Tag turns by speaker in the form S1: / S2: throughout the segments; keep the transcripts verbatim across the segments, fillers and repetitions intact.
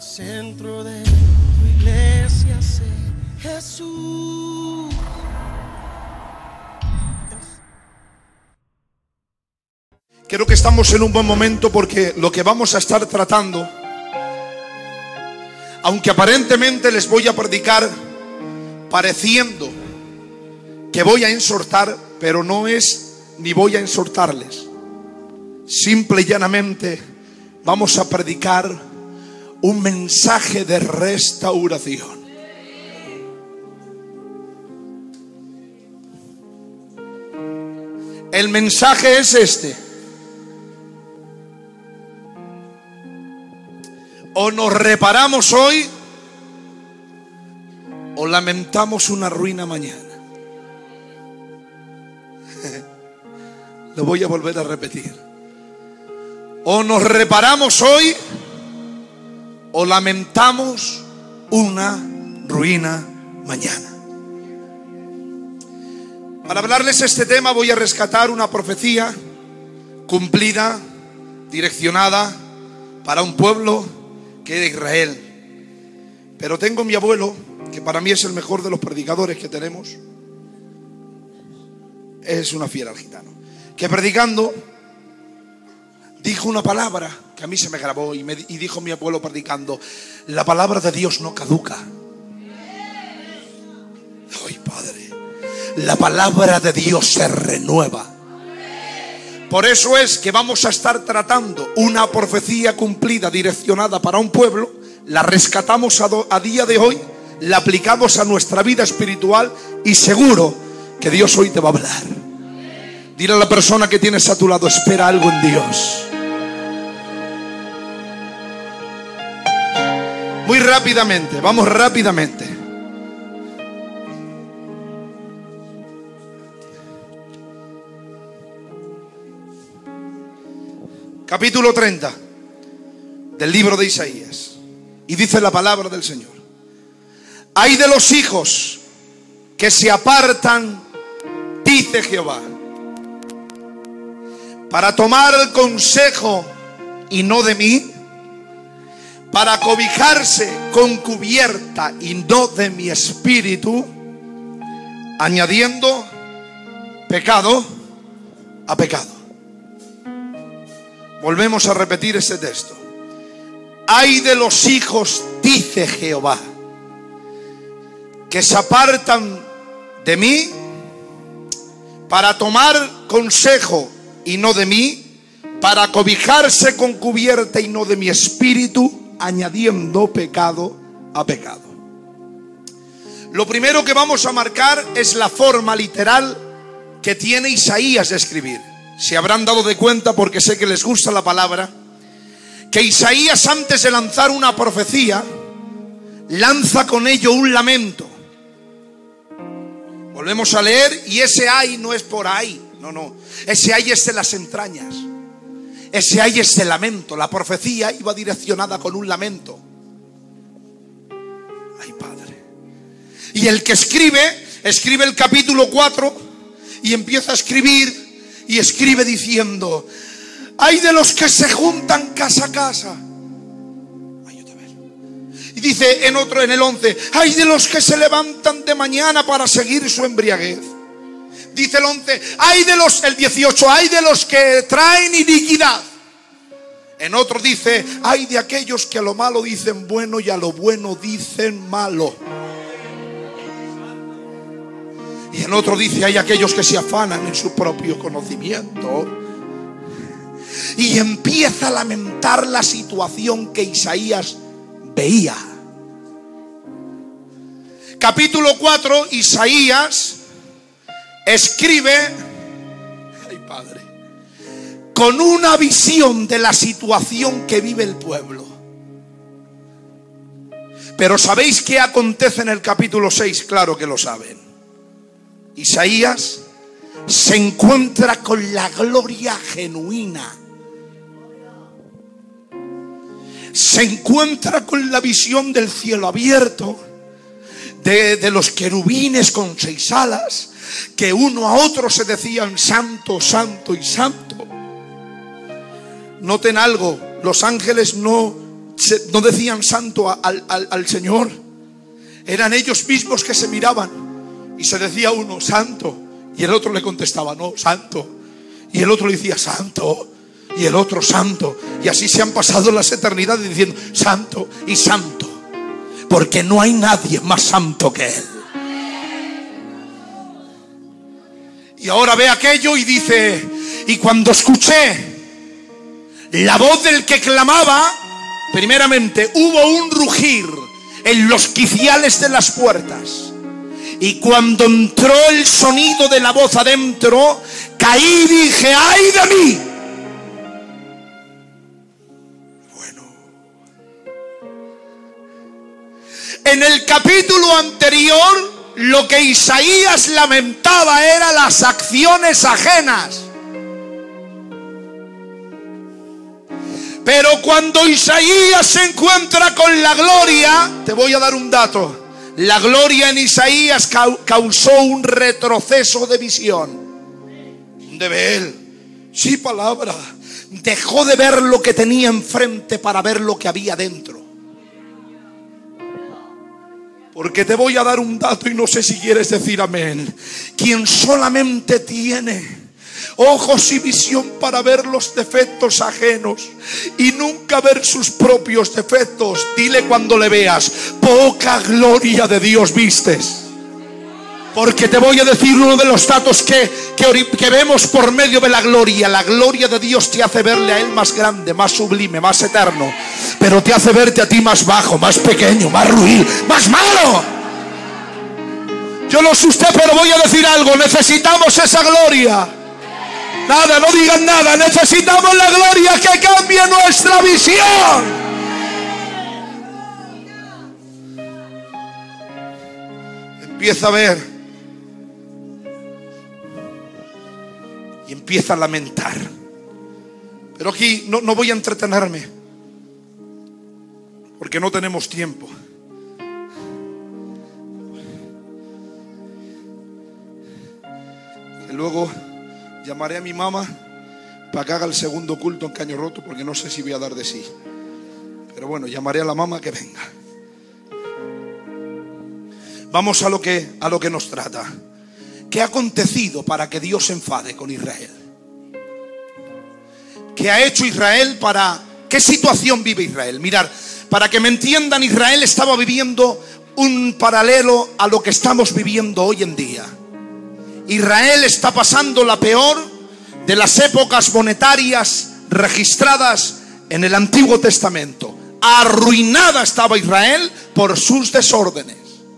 S1: centro de tu iglesia sé Jesús.
S2: Creo que estamos en un buen momento porque lo que vamos a estar tratando, aunque aparentemente les voy a predicar pareciendo que voy a exhortar, pero no es ni voy a exhortarles. Simple y llanamente vamos a predicar un mensaje de restauración. El mensaje es este: o nos reparamos hoy o lamentamos una ruina mañana. Lo voy a volver a repetir. O nos reparamos hoy o lamentamos una ruina mañana. Para hablarles este tema voy a rescatar una profecía cumplida, direccionada para un pueblo que era Israel. Pero tengo mi abuelo, que para mí es el mejor de los predicadores que tenemos. Es una fiera el gitano, que predicando dijo una palabra que a mí se me grabó y, me, y dijo mi abuelo predicando: la palabra de Dios no caduca. Ay, Padre, la palabra de Dios se renueva. Por eso es que vamos a estar tratando una profecía cumplida, direccionada para un pueblo. La rescatamos a, do, a día de hoy, la aplicamos a nuestra vida espiritual y seguro que Dios hoy te va a hablar. Dile a la persona que tienes a tu lado: espera algo en Dios. Muy rápidamente, vamos rápidamente. Capítulo treinta del libro de Isaías. Y dice la palabra del Señor: ay de los hijos que se apartan, dice Jehová, para tomar el consejo y no de mí, para cobijarse con cubierta y no de mi espíritu, añadiendo pecado a pecado. Volvemos a repetir este texto. Ay de los hijos, dice Jehová, que se apartan de mí para tomar consejo y no de mí, para cobijarse con cubierta y no de mi espíritu, añadiendo pecado a pecado. Lo primero que vamos a marcar es la forma literal que tiene Isaías de escribir. Se habrán dado de cuenta, porque sé que les gusta la palabra, que Isaías, antes de lanzar una profecía, lanza con ello un lamento. Volvemos a leer, y ese ay no es por ahí, no, no, ese ay es de las entrañas. Ese ay es de lamento. La profecía iba direccionada con un lamento. Ay, Padre. Y el que escribe, escribe el capítulo cuatro y empieza a escribir y escribe diciendo: ay de los que se juntan casa a casa. Ay, otra vez. Y dice en otro, en el once: ay de los que se levantan de mañana para seguir su embriaguez. Dice el once, hay de los, el dieciocho, hay de los que traen iniquidad. En otro dice, hay de aquellos que a lo malo dicen bueno y a lo bueno dicen malo. Y en otro dice, hay aquellos que se afanan en su propio conocimiento. Y empieza a lamentar la situación que Isaías veía. Capítulo cuatro, Isaías escribe, ay, Padre, con una visión de la situación que vive el pueblo. Pero ¿sabéis qué acontece en el capítulo seis? Claro que lo saben. Isaías se encuentra con la gloria genuina. Se encuentra con la visión del cielo abierto, de, de los querubines con seis alas, que uno a otro se decían santo, santo y santo. Noten algo, los ángeles no se, no decían santo al, al, al Señor. Eran ellos mismos que se miraban y se decía uno, santo, y el otro le contestaba, no, santo, y el otro le decía, santo, y el otro, santo, y así se han pasado las eternidades diciendo, santo y santo, porque no hay nadie más santo que Él. Y ahora ve aquello y dice, y cuando escuché la voz del que clamaba, primeramente hubo un rugir en los quiciales de las puertas. Y cuando entró el sonido de la voz adentro, caí y dije, ¡ay de mí! Bueno, en el capítulo anterior, lo que Isaías lamentaba eran las acciones ajenas. Pero cuando Isaías se encuentra con la gloria, te voy a dar un dato. La gloria en Isaías causó un retroceso de visión. De ver, sí, palabra. Dejó de ver lo que tenía enfrente para ver lo que había dentro. Porque te voy a dar un dato y no sé si quieres decir amén. Quien solamente tiene ojos y visión para ver los defectos ajenos y nunca ver sus propios defectos, dile cuando le veas, poca gloria de Dios vistes. Porque te voy a decir uno de los datos que, que, que vemos por medio de la gloria. La gloria de Dios te hace verle a Él más grande, más sublime, más eterno, pero te hace verte a ti más bajo, más pequeño, más ruin, más malo. Yo no sé usted, pero voy a decir algo, necesitamos esa gloria. Nada, no digan nada. Necesitamos la gloria que cambie nuestra visión. Empieza a ver y empieza a lamentar. Pero aquí no, no voy a entretenerme, porque no tenemos tiempo. Y luego llamaré a mi mamá para que haga el segundo culto en Caño Roto, porque no sé si voy a dar de sí. Pero bueno, llamaré a la mamá que venga. Vamos a lo que, a lo que nos trata. ¿Qué ha acontecido para que Dios se enfade con Israel? ¿Qué ha hecho Israel para... ¿Qué situación vive Israel? Mirad, para que me entiendan, Israel estaba viviendo un paralelo a lo que estamos viviendo hoy en día. Israel está pasando la peor de las épocas monetarias registradas en el Antiguo Testamento. Arruinada estaba Israel por sus desórdenes.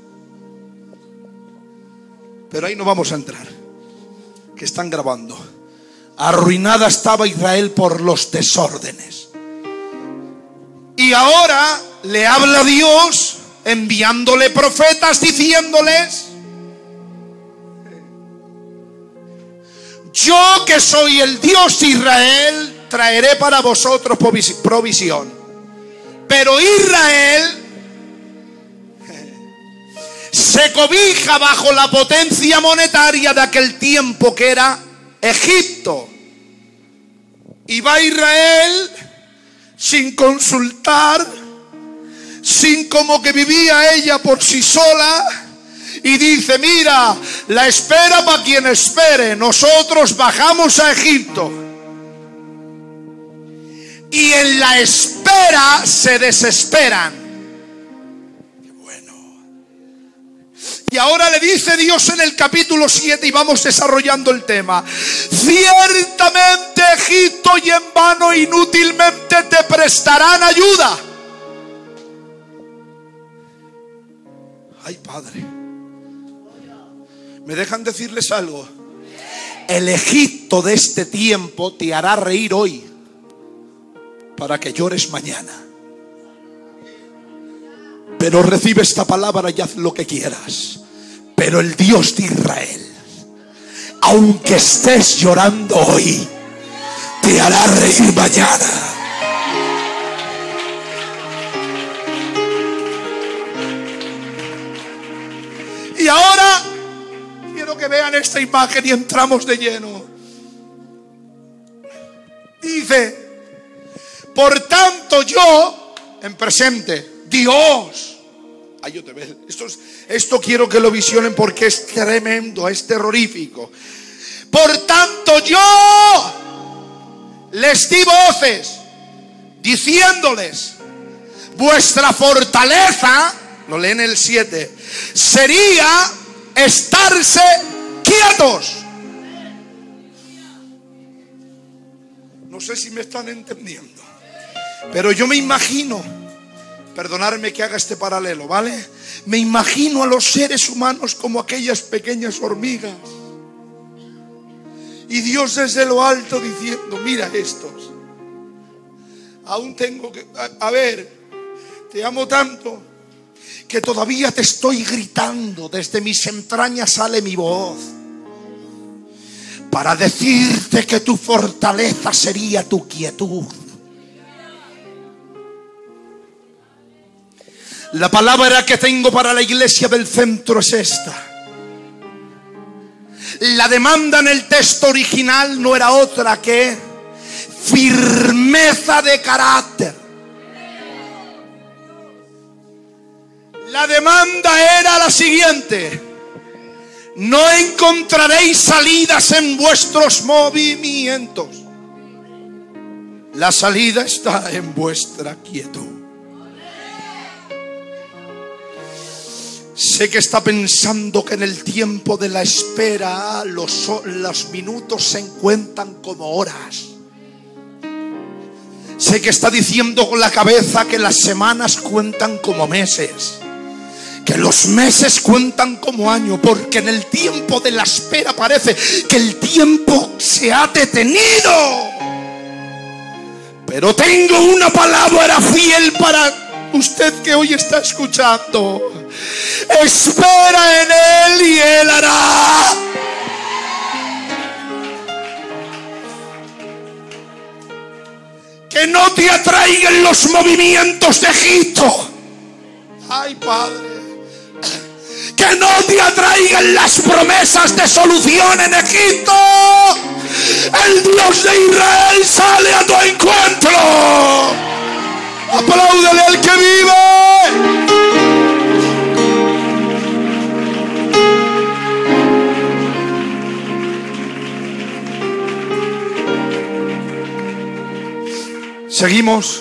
S2: Pero ahí no vamos a entrar, que están grabando. Arruinada estaba Israel por los desórdenes. Y ahora le habla Dios enviándole profetas diciéndoles: yo que soy el Dios de Israel, traeré para vosotros provisión. Pero Israel se cobija bajo la potencia monetaria de aquel tiempo, que era Egipto. Y va Israel sin consultar, sin como que vivía ella por sí sola. Y dice: mira, la espera para quien espere. Nosotros bajamos a Egipto. Y en la espera se desesperan. Bueno. Y ahora le dice Dios en el capítulo siete, y vamos desarrollando el tema: ciertamente Egipto y en vano inútilmente te prestarán ayuda. Ay, Padre, ¿me dejan decirles algo? El Egipto de este tiempo te hará reír hoy para que llores mañana. Pero recibe esta palabra y haz lo que quieras. Pero el Dios de Israel, aunque estés llorando hoy, te hará reír mañana. Y ahora quiero que vean esta imagen y entramos de lleno. Dice: por tanto yo, en presente. Dios. Ay, yo te veo. Esto, es, esto quiero que lo visionen porque es tremendo, es terrorífico. Por tanto, yo les di voces diciéndoles: vuestra fortaleza, lo leen el siete, sería estarse quietos. No sé si me están entendiendo, pero yo me imagino, perdonadme que haga este paralelo, ¿vale? Me imagino a los seres humanos como aquellas pequeñas hormigas, y Dios desde lo alto diciendo: mira estos, aún tengo que, a, a ver, te amo tanto que todavía te estoy gritando, desde mis entrañas sale mi voz para decirte que tu fortaleza sería tu quietud. La palabra que tengo para la iglesia del centro es esta. La demanda en el texto original no era otra que firmeza de carácter. La demanda era la siguiente: no encontraréis salidas en vuestros movimientos. La salida está en vuestra quietud. Sé que está pensando que en el tiempo de la espera los, los minutos se encuentran como horas. Sé que está diciendo con la cabeza que las semanas cuentan como meses, que los meses cuentan como años, porque en el tiempo de la espera parece que el tiempo se ha detenido. Pero tengo una palabra fiel para usted que hoy está escuchando. Espera en Él y Él hará. Que no te atraigan los movimientos de Egipto. Ay, Padre. Que no te atraigan las promesas de solución en Egipto. El Dios de Israel sale a tu encuentro. Apláudele al que vive. Seguimos.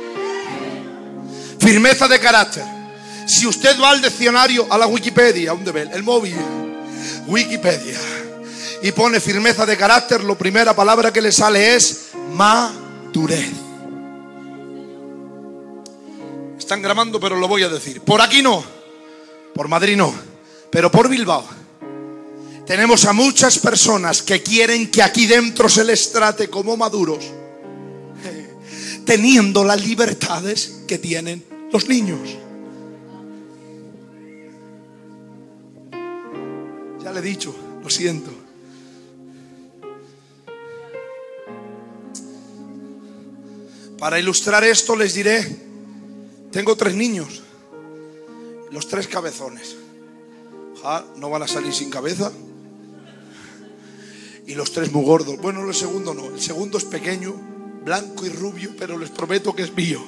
S2: Firmeza de carácter. Si usted va al diccionario, a la Wikipedia, ¿dónde ve? El móvil, Wikipedia, y pone firmeza de carácter, la primera palabra que le sale es madurez. Están grabando, pero lo voy a decir. Por aquí no, por Madrid no, pero por Bilbao tenemos a muchas personas que quieren que aquí dentro se les trate como maduros, teniendo las libertades que tienen los niños. Ya le he dicho, lo siento. Para ilustrar esto les diré, tengo tres niños, los tres cabezones. Ja, no van a salir sin cabeza. Y los tres muy gordos. Bueno, el segundo no, el segundo es pequeño, blanco y rubio, pero les prometo que es mío.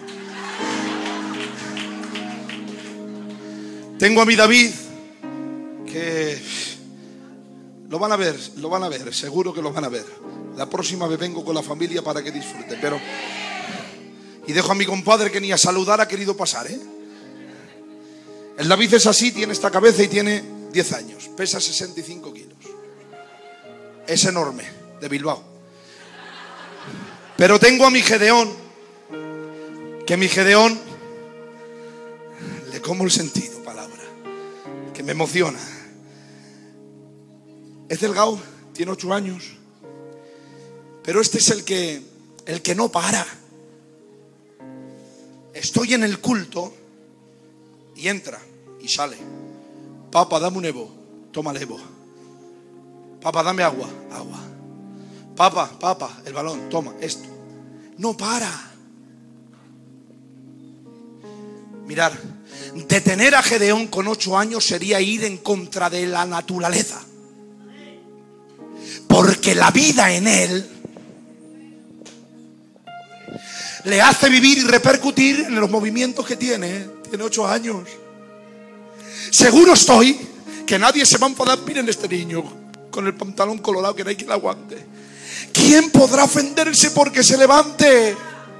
S2: Tengo a mi David, que lo van a ver, lo van a ver, seguro que lo van a ver. La próxima vez vengo con la familia para que disfruten, pero... Y dejo a mi compadre que ni a saludar ha querido pasar, ¿eh? El David es así, tiene esta cabeza y tiene diez años, pesa sesenta y cinco kilos. Es enorme, de Bilbao. Pero tengo a mi Gedeón, que mi Gedeón, le como el sentido, palabra, que me emociona. Es delgado, tiene ocho años, pero este es el que, el que no para. Estoy en el culto y entra y sale. Papá, dame un Evo, toma el Evo. Papá, dame agua, agua. Papá, papá, el balón, toma esto. No para. Mirar, detener a Gedeón con ocho años sería ir en contra de la naturaleza. Porque la vida en él le hace vivir y repercutir en los movimientos que tiene. Tiene ocho años. Seguro estoy que nadie se va a enfadar. Miren este niño con el pantalón colorado, que no hay quien le aguante. ¿Quién podrá ofenderse porque se levante?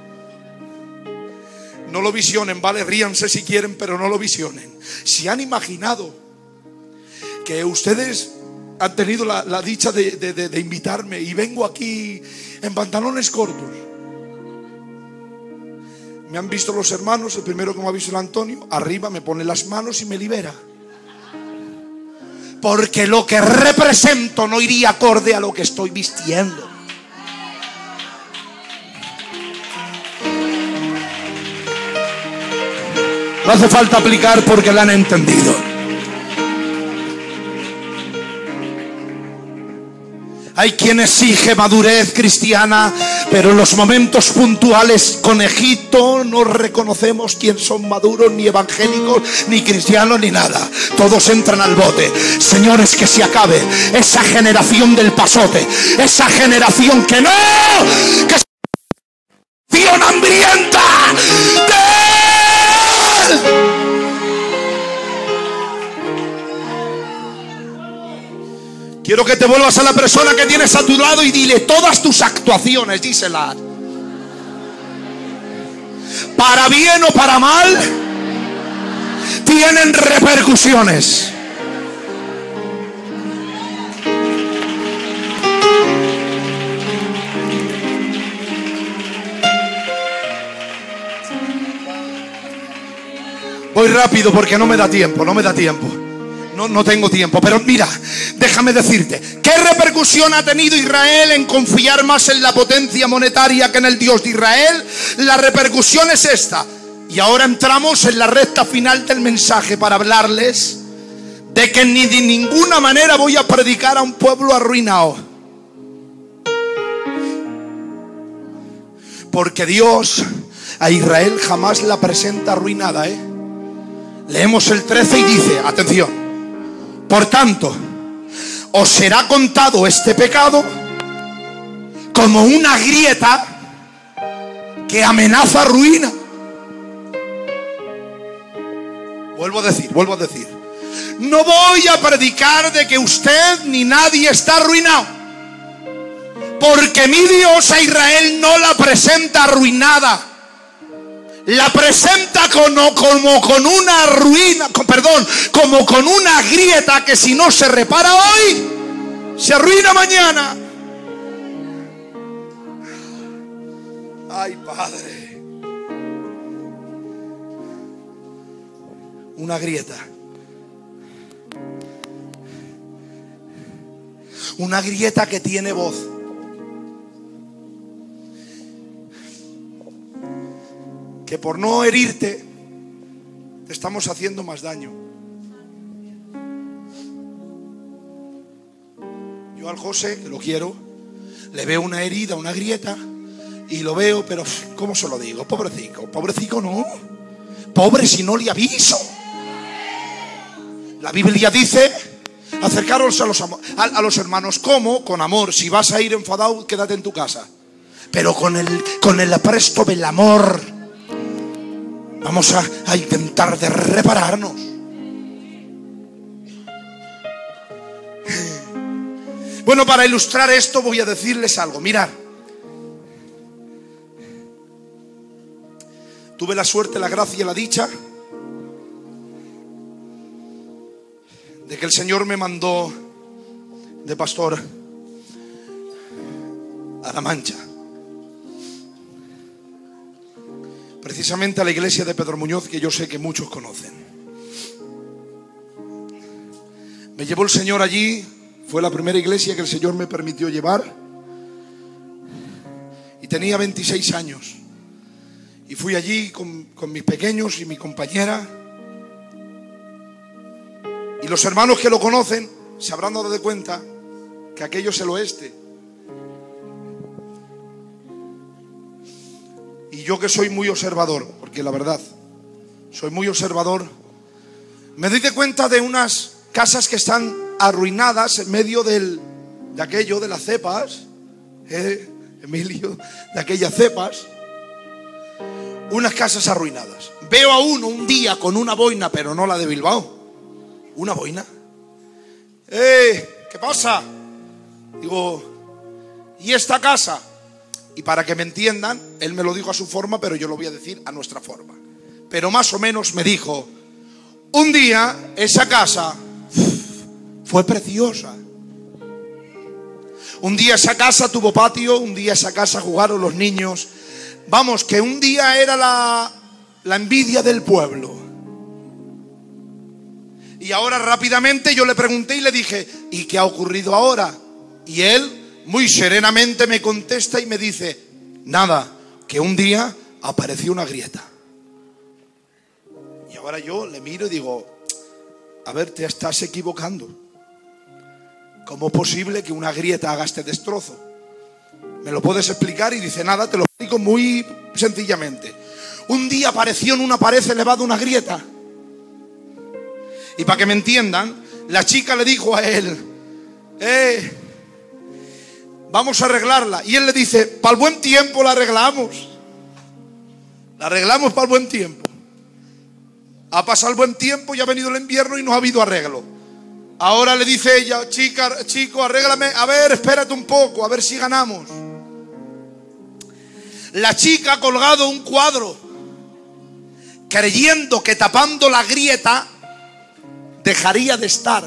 S2: No lo visionen, vale, ríanse si quieren, pero no lo visionen. Si han imaginado que ustedes han tenido la, la dicha de, de, de, de invitarme y vengo aquí en pantalones cortos. Me han visto los hermanos, el primero que me ha visto el Antonio, arriba me pone las manos y me libera. Porque lo que represento no iría acorde a lo que estoy vistiendo. No hace falta aplicar porque la han entendido. Hay quien exige madurez cristiana, pero en los momentos puntuales, conejito, no reconocemos quién son maduros, ni evangélicos, ni cristianos, ni nada. Todos entran al bote. Señores, que se acabe esa generación del pasote, esa generación que no, que es generación hambrienta de él. Quiero que te vuelvas a la persona que tienes a tu lado y dile: todas tus actuaciones, dísela, para bien o para mal, tienen repercusiones. Voy rápido porque no me da tiempo, no me da tiempo. No, no tengo tiempo, pero mira, déjame decirte, ¿qué repercusión ha tenido Israel en confiar más en la potencia monetaria que en el Dios de Israel? La repercusión es esta. Y ahora entramos en la recta final del mensaje para hablarles de que ni de ninguna manera voy a predicar a un pueblo arruinado. Porque Dios a Israel jamás la presenta arruinada, ¿eh? Leemos el trece y dice, atención: por tanto, os será contado este pecado como una grieta que amenaza ruina. Vuelvo a decir, vuelvo a decir. No voy a predicar de que usted ni nadie está arruinado, porque mi Dios a Israel no la presenta arruinada. La presenta como, como con una ruina, con, perdón, como con una grieta que si no se repara hoy, se arruina mañana. Ay, Padre. Una grieta. Una grieta que tiene voz. Que por no herirte te estamos haciendo más daño. Yo al José, que lo quiero, le veo una herida, una grieta, y lo veo, pero ¿cómo se lo digo? Pobrecico, pobrecico no. Pobre si no le aviso. La Biblia dice: acercaros a los, a, a los hermanos. ¿Cómo? Con amor. Si vas a ir enfadado, quédate en tu casa, pero con el, con el apresto del amor. Vamos a, a intentar de repararnos. Bueno, para ilustrar esto voy a decirles algo. Mirad, tuve la suerte, la gracia y la dicha de que el Señor me mandó de pastor a La Mancha, precisamente a la iglesia de Pedro Muñoz, que yo sé que muchos conocen. Me llevó el Señor allí. Fue la primera iglesia que el Señor me permitió llevar, y tenía veintiséis años. Y fui allí con, con mis pequeños y mi compañera. Y los hermanos que lo conocen se habrán dado de cuenta que aquello es el oeste. Y yo, que soy muy observador, porque la verdad, soy muy observador, me doy de cuenta de unas casas que están arruinadas en medio del, de aquello, de las cepas, ¿eh, Emilio? De aquellas cepas. unas casas arruinadas. Veo a uno un día con una boina, pero no la de Bilbao. Una boina. ¡Eh! ¿Qué pasa? Digo, ¿y esta casa? Y para que me entiendan, él me lo dijo a su forma, pero yo lo voy a decir a nuestra forma. Pero más o menos me dijo, un día esa casa fue preciosa. Un día esa casa tuvo patio, un día esa casa jugaron los niños. Vamos, que un día era la, la envidia del pueblo. Y ahora rápidamente yo le pregunté y le dije, ¿y qué ha ocurrido ahora? Y él muy serenamente me contesta y me dice, nada, que un día apareció una grieta. Y ahora yo le miro y digo, a ver, te estás equivocando. ¿Cómo es posible que una grieta haga este destrozo? ¿Me lo puedes explicar? Y dice, nada, te lo explico muy sencillamente. Un día apareció en una pared elevada una grieta. Y para que me entiendan, la chica le dijo a él, eh, vamos a arreglarla. Y él le dice, para el buen tiempo la arreglamos. La arreglamos para el buen tiempo. Ha pasado el buen tiempo y ha venido el invierno y no ha habido arreglo. Ahora le dice ella, chica, chico, arréglame, a ver, espérate un poco, a ver si ganamos. La chica ha colgado un cuadro, creyendo que tapando la grieta dejaría de estar.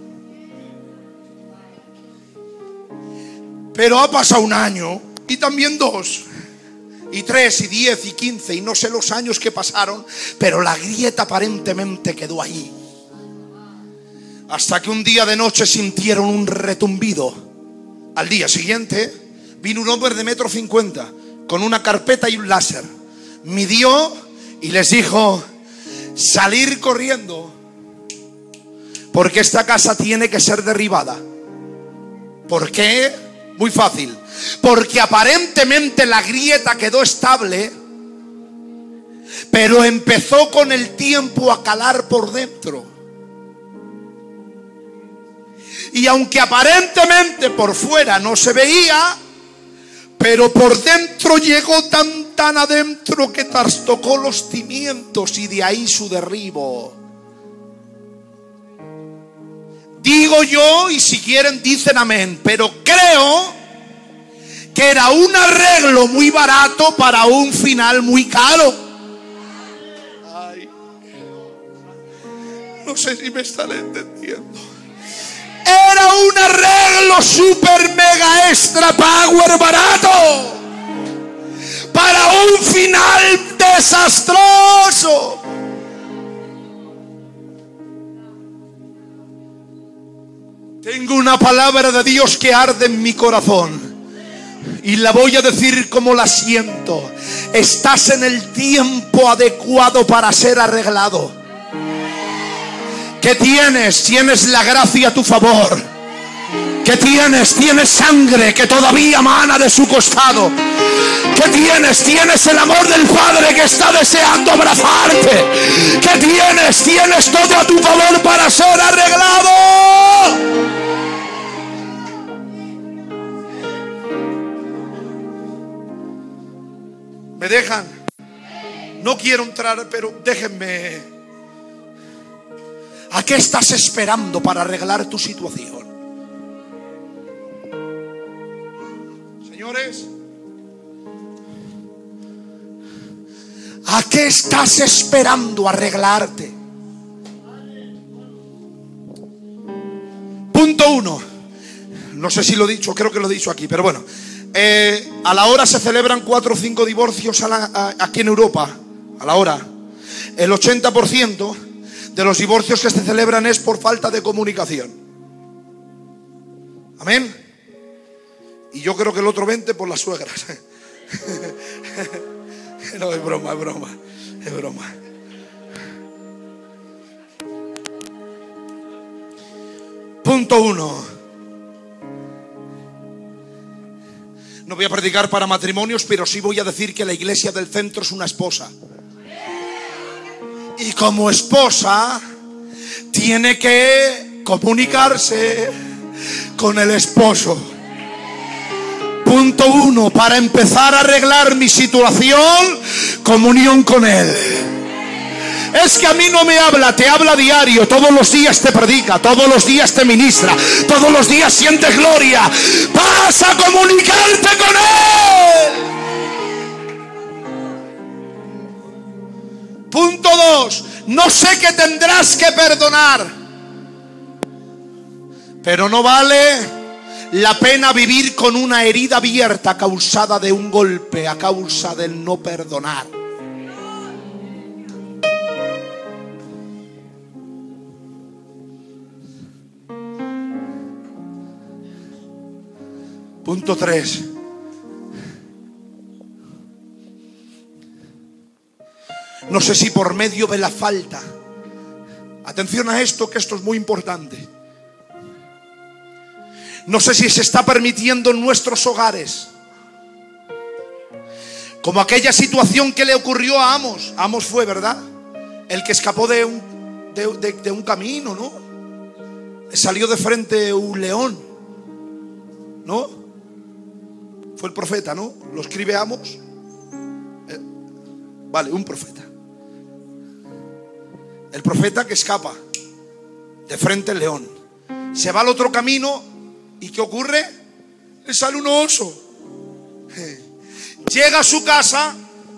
S2: Pero ha pasado un año y también dos, y tres, y diez, y quince, y no sé los años que pasaron, pero la grieta aparentemente quedó ahí. Hasta que un día de noche sintieron un retumbido. Al día siguiente vino un hombre de metro cincuenta con una carpeta y un láser. Midió y les dijo, salir corriendo, porque esta casa tiene que ser derribada. ¿Por qué? Muy fácil. Porque aparentemente la grieta quedó estable, pero empezó con el tiempo a calar por dentro. Y aunque aparentemente por fuera no se veía, pero por dentro llegó tan tan adentro que trastocó los cimientos, y de ahí su derribo. Digo yo, y si quieren dicen amén, pero creo que era un arreglo muy barato para un final muy caro. Ay, no sé si me están entendiendo. Era un arreglo super mega extra power barato para un final desastroso. Tengo una palabra de Dios que arde en mi corazón y la voy a decir como la siento. Estás en el tiempo adecuado para ser arreglado. ¿Qué tienes? Tienes la gracia a tu favor. ¿Qué tienes? Tienes sangre que todavía mana de su costado. ¿Qué tienes? Tienes el amor del Padre que está deseando abrazarte. ¿Qué tienes? Tienes todo a tu favor para ser arreglado. ¿Me dejan? No quiero entrar, pero déjenme. ¿A qué estás esperando para arreglar tu situación? Señores, ¿a qué estás esperando arreglarte? Punto uno. No sé si lo he dicho, creo que lo he dicho aquí, pero bueno. Eh, a la hora se celebran cuatro o cinco divorcios a la, a, aquí en Europa. A la hora. El ochenta por ciento de los divorcios que se celebran es por falta de comunicación. Amén. Y yo creo que el otro veinte por las suegras. No, es broma, es broma, es broma. Punto uno. No voy a predicar para matrimonios, pero sí voy a decir que la iglesia del centro es una esposa. Y como esposa tiene que comunicarse con el esposo. Punto uno, para empezar a arreglar mi situación, comunión con Él. Es que a mí no me habla, te habla diario, todos los días te predica, todos los días te ministra, todos los días sientes gloria. Vas a comunicarte con Él. Punto dos, no sé qué tendrás que perdonar, pero no vale la pena vivir con una herida abierta causada de un golpe, a causa del no perdonar. Punto tres. No sé si por medio de la falta. Atención a esto, que esto es muy importante. No sé si se está permitiendo en nuestros hogares, como aquella situación que le ocurrió a Amos. Amos fue, ¿verdad?, el que escapó de un, de, de, de un camino, ¿no? Salió de frente un león, ¿no? Fue el profeta, ¿no? Lo escribe Amos. Eh, vale, un profeta. El profeta que escapa de frente al león. Se va al otro camino y ¿qué ocurre? Le sale un oso. Llega a su casa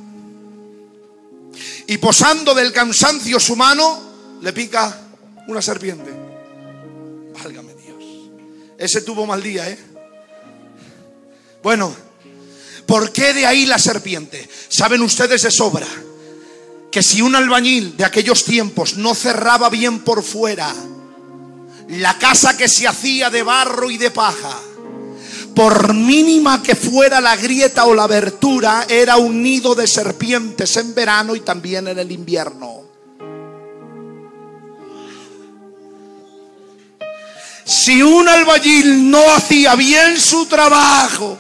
S2: y, posando del cansancio su mano, le pica una serpiente. Válgame Dios. Ese tuvo mal día, ¿eh? Bueno, ¿por qué de ahí la serpiente? Saben ustedes de sobra que si un albañil de aquellos tiempos no cerraba bien por fuera la casa que se hacía de barro y de paja, por mínima que fuera la grieta o la abertura, era un nido de serpientes en verano y también en el invierno. Si un albañil no hacía bien su trabajo,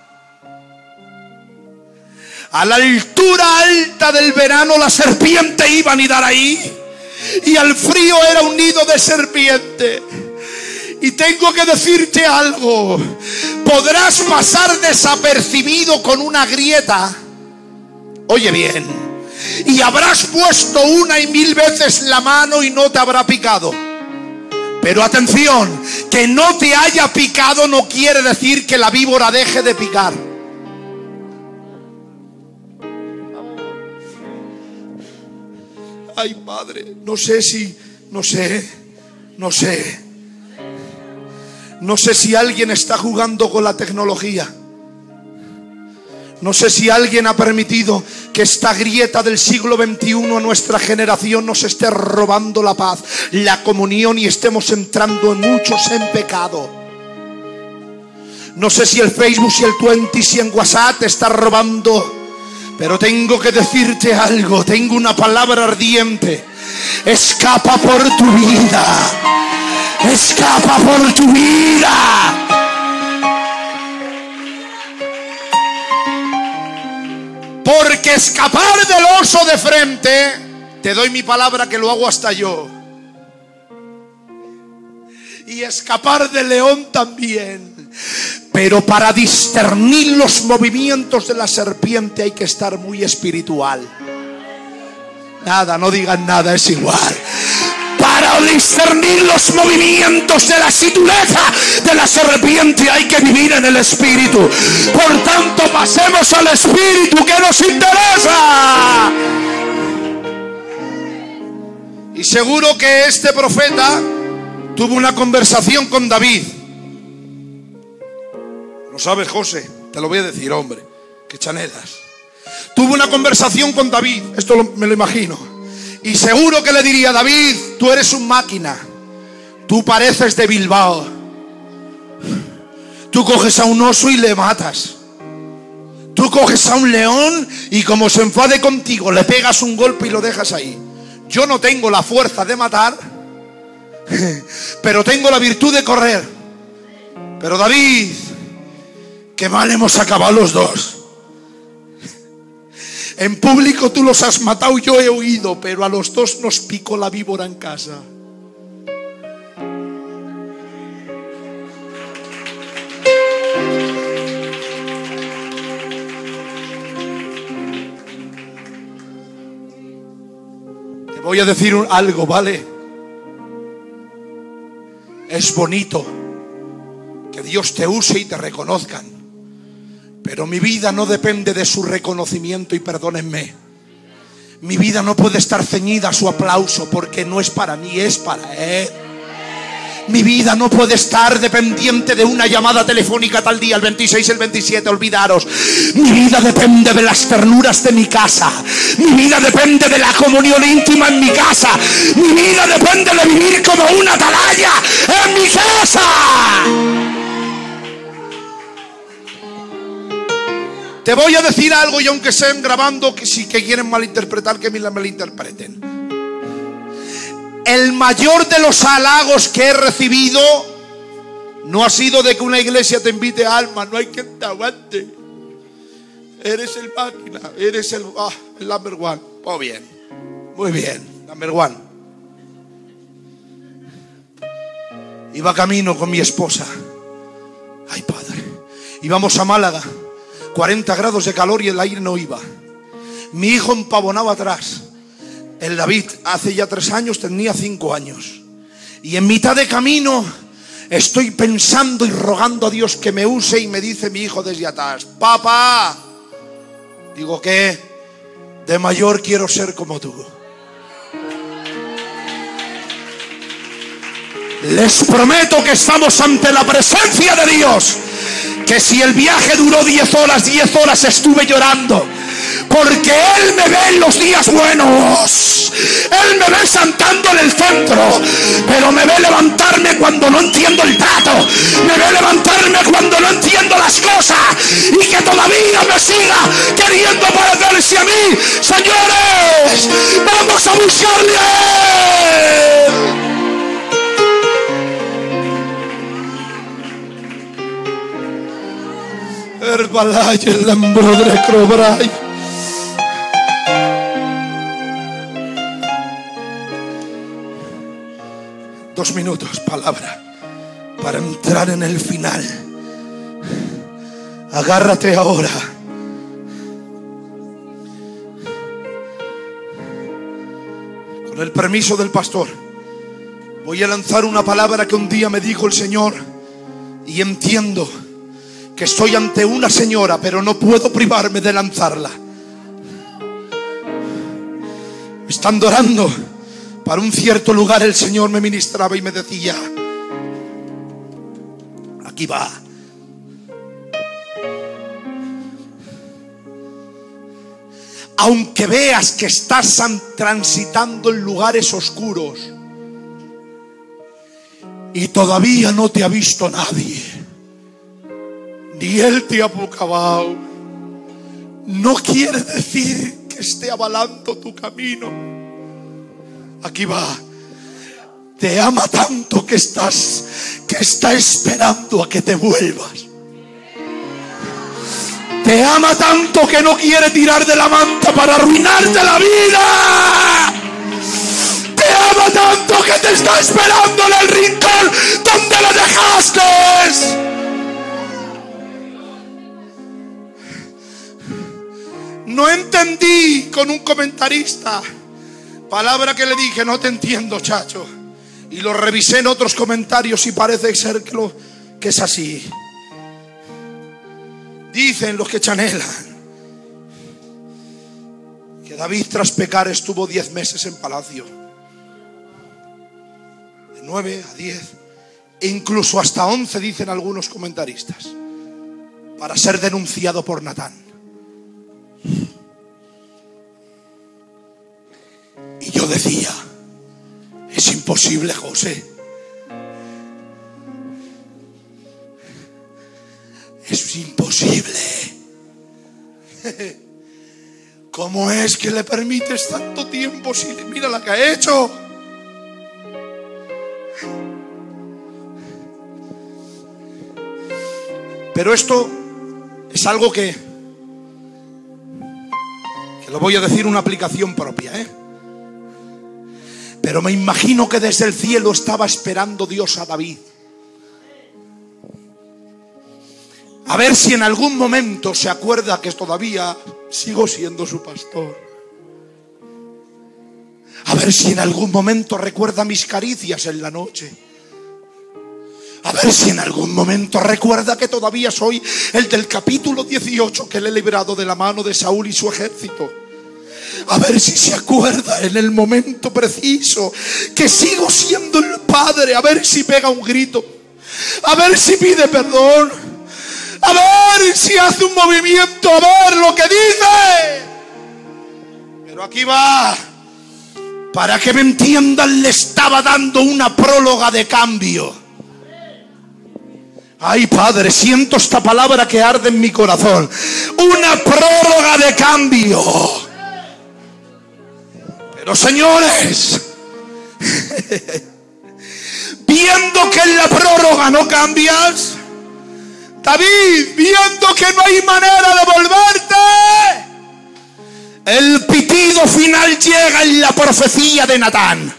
S2: a la altura alta del verano la serpiente iba a anidar ahí, y al frío era un nido de serpiente. Y tengo que decirte algo: podrás pasar desapercibido con una grieta, oye bien, y habrás puesto una y mil veces la mano y no te habrá picado. Pero atención, que no te haya picado no quiere decir que la víbora deje de picar. Ay, Padre, no sé si, no sé, no sé. No sé si alguien está jugando con la tecnología. No sé si alguien ha permitido que esta grieta del siglo veintiuno a nuestra generación nos esté robando la paz, la comunión, y estemos entrando en muchos en pecado. No sé si el Facebook, si el veinte, si en WhatsApp te está robando. Pero tengo que decirte algo, tengo una palabra ardiente. Escapa por tu vida. Escapa por tu vida. Porque escapar del oso de frente, te doy mi palabra que lo hago hasta yo. Y escapar del león también. Pero para discernir los movimientos de la serpiente hay que estar muy espiritual. Nada, no digan nada, es igual. Para discernir los movimientos de la sutileza de la serpiente hay que vivir en el espíritu. Por tanto, pasemos al espíritu que nos interesa. Y seguro que este profeta tuvo una conversación con David. ¿Lo sabes, José? Te lo voy a decir, hombre. Qué chanelas. Tuvo una conversación con David. Esto lo, me lo imagino. Y seguro que le diría: David, tú eres un máquina. Tú pareces de Bilbao. Tú coges a un oso y le matas. Tú coges a un león y como se enfade contigo, le pegas un golpe y lo dejas ahí. Yo no tengo la fuerza de matar, pero tengo la virtud de correr. Pero David, qué mal hemos acabado los dos. En público tú los has matado, yo he huido, pero a los dos nos picó la víbora en casa. voy a decir algo, ¿vale? Es bonito que Dios te use y te reconozcan, pero mi vida no depende de su reconocimiento, y perdónenme, mi vida no puede estar ceñida a su aplauso, porque no es para mí, es para Él. Mi vida no puede estar dependiente de una llamada telefónica tal día, el veintiséis, el veintisiete, olvidaros. Mi vida depende de las ternuras de mi casa. Mi vida depende de la comunión íntima en mi casa. Mi vida depende de vivir como una atalaya en mi casa. Te voy a decir algo, y aunque estén grabando, que si que quieren malinterpretar, que me la malinterpreten. El mayor de los halagos que he recibido no ha sido de que una iglesia te invite a alma. No hay quien te aguante. Eres el máquina, eres el, ah, el number one. Muy bien, muy bien, number one. Iba camino con mi esposa. Ay, padre. Íbamos a Málaga, cuarenta grados de calor y el aire no iba. Mi hijo empavonado atrás. El David hace ya tres años tenía cinco años. Y en mitad de camino estoy pensando y rogando a Dios que me use, y me dice mi hijo desde atrás: papá. Digo, ¿qué? De mayor quiero ser como tú. Les prometo que estamos ante la presencia de Dios. Que si el viaje duró diez horas, diez horas estuve llorando, porque Él me ve en los días buenos. Él me ve saltando en el centro, pero me ve levantarme cuando no entiendo el trato. Me ve levantarme cuando no entiendo las cosas, y que todavía me siga queriendo parecerse a mí. Señores, vamos a buscarle a Él. Herbalife, el lambro de Crobray. Dos minutos, palabra, para entrar en el final. Agárrate ahora. Con el permiso del pastor, voy a lanzar una palabra que un día me dijo el Señor, y entiendo que estoy ante una señora, pero no puedo privarme de lanzarla. Estando orando para un cierto lugar, el Señor me ministraba y me decía: aquí va. Aunque veas que estás transitando en lugares oscuros y todavía no te ha visto nadie, ni Él te ha acabado, no quiere decir que esté avalando tu camino. Aquí va. Te ama tanto que estás, que está esperando a que te vuelvas. Te ama tanto que no quiere tirar de la manta para arruinarte la vida. Te ama tanto que te está esperando en el rincón donde lo dejaste. No entendí con un comentarista, palabra que le dije: no te entiendo, chacho. Y lo revisé en otros comentarios y parece ser que, lo, que es así. Dicen los que chanelan que David, tras pecar, estuvo diez meses en palacio. De nueve a diez, e incluso hasta once, dicen algunos comentaristas, para ser denunciado por Natán. Y yo decía: es imposible, José. Es imposible. ¿Cómo es que le permites tanto tiempo si mira la que ha hecho? Pero esto es algo que, que lo voy a decir una aplicación propia, ¿eh? Pero me imagino que desde el cielo estaba esperando Dios a David. A ver si en algún momento se acuerda que todavía sigo siendo su pastor. A ver si en algún momento recuerda mis caricias en la noche. A ver si en algún momento recuerda que todavía soy el del capítulo dieciocho, que le he librado de la mano de Saúl y su ejército. A ver si se acuerda en el momento preciso que sigo siendo el padre. A ver si pega un grito. A ver si pide perdón. A ver si hace un movimiento. A ver lo que dice. Pero aquí va. Para que me entiendan, le estaba dando una próloga de cambio. Ay, Padre, siento esta palabra que arde en mi corazón. Una próloga de cambio. Pero señores, viendo que en la prórroga no cambias, David, viendo que no hay manera de volverte, el pitido final llega en la profecía de Natán.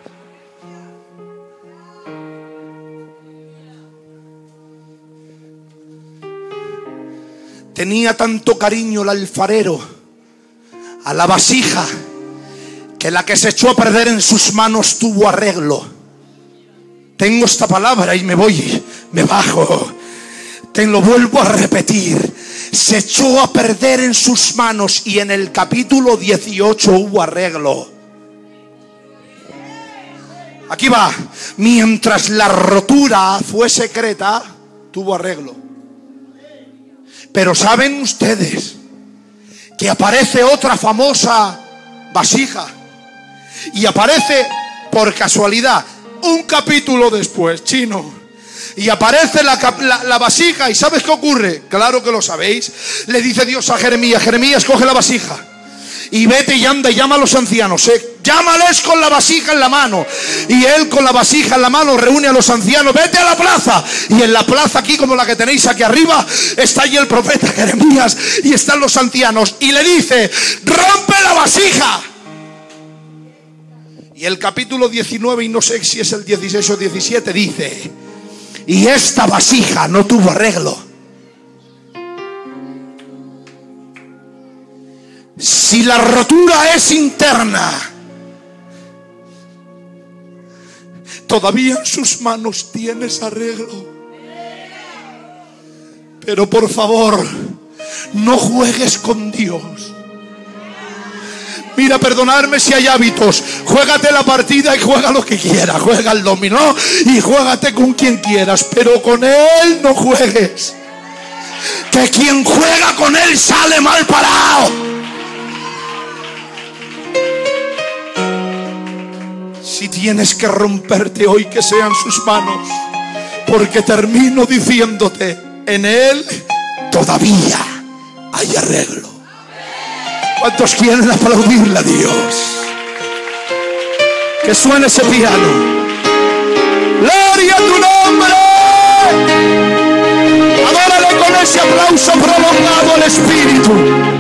S2: Tenía tanto cariño el alfarero a la vasija, que la que se echó a perder en sus manos tuvo arreglo. Tengo esta palabra y me voy, me bajo. Te lo vuelvo a repetir. Se echó a perder en sus manos y en el capítulo dieciocho hubo arreglo. Aquí va. Mientras la rotura fue secreta, tuvo arreglo. Pero ¿saben ustedes que aparece otra famosa vasija? Y aparece por casualidad un capítulo después, chino. Y aparece la, la, la vasija. ¿Y sabes qué ocurre? Claro que lo sabéis. Le dice Dios a Jeremías: Jeremías, coge la vasija y vete y anda y llama a los ancianos, ¿eh? Llámales con la vasija en la mano. Y él con la vasija en la mano reúne a los ancianos. Vete a la plaza. Y en la plaza aquí, como la que tenéis aquí arriba, está allí el profeta Jeremías y están los ancianos. Y le dice: rompe la vasija. Y el capítulo diecinueve, y no sé si es el dieciséis o diecisiete, dice: y esta vasija no tuvo arreglo. Si la rotura es interna, todavía en sus manos tienes arreglo. Pero por favor, no juegues con Dios. Mira, perdonadme si hay hábitos. Juégate la partida y juega lo que quieras. Juega el dominó y juégate con quien quieras, pero con Él no juegues. Que quien juega con Él sale mal parado. Si tienes que romperte hoy, que sean sus manos, porque termino diciéndote: en Él todavía hay arreglo. ¿Cuántos quieren aplaudirle a Dios? Que suene ese piano. ¡Gloria a tu nombre! Adórale con ese aplauso prolongado al Espíritu.